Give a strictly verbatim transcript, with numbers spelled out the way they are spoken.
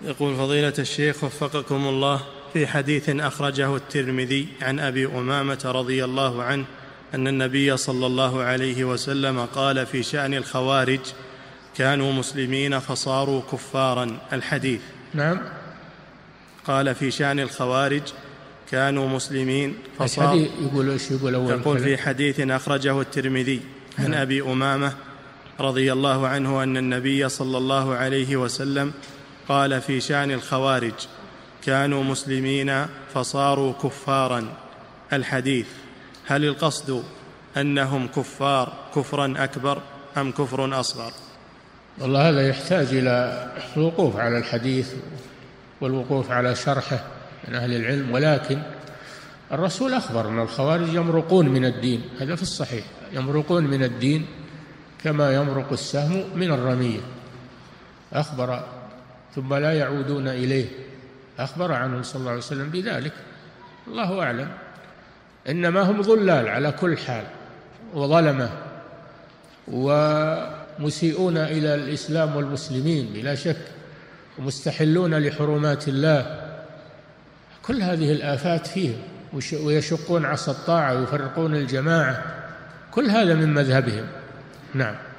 يقول فضيلة الشيخ وفقكم الله، في حديث أخرجه الترمذي عن أبي أمامة رضي الله عنه أن النبي صلى الله عليه وسلم قال في شأن الخوارج: كانوا مسلمين فصاروا كفارا. الحديث. نعم. قال في شأن الخوارج: كانوا مسلمين فصاروا. يقول ايش يقول أول؟ يقول في حديث أخرجه الترمذي عن نعم. أبي أمامة رضي الله عنه أن النبي صلى الله عليه وسلم قال في شأن الخوارج: كانوا مسلمين فصاروا كفارا. الحديث. هل القصد أنهم كفار كفرا أكبر أم كفر أصغر؟ والله هذا يحتاج إلى الوقوف على الحديث والوقوف على شرحه من أهل العلم، ولكن الرسول أخبر أن الخوارج يمرقون من الدين، هذا في الصحيح، يمرقون من الدين كما يمرق السهم من الرمية، أخبر، ثم لا يعودون إليه، أخبر عنه صلى الله عليه وسلم بذلك. الله أعلم، إنما هم ضلال على كل حال وظلمة ومسيئون إلى الإسلام والمسلمين بلا شك، ومستحلون لحرمات الله، كل هذه الآفات فيهم، ويشقون عصا الطاعة ويفرقون الجماعة، كل هذا من مذهبهم. نعم.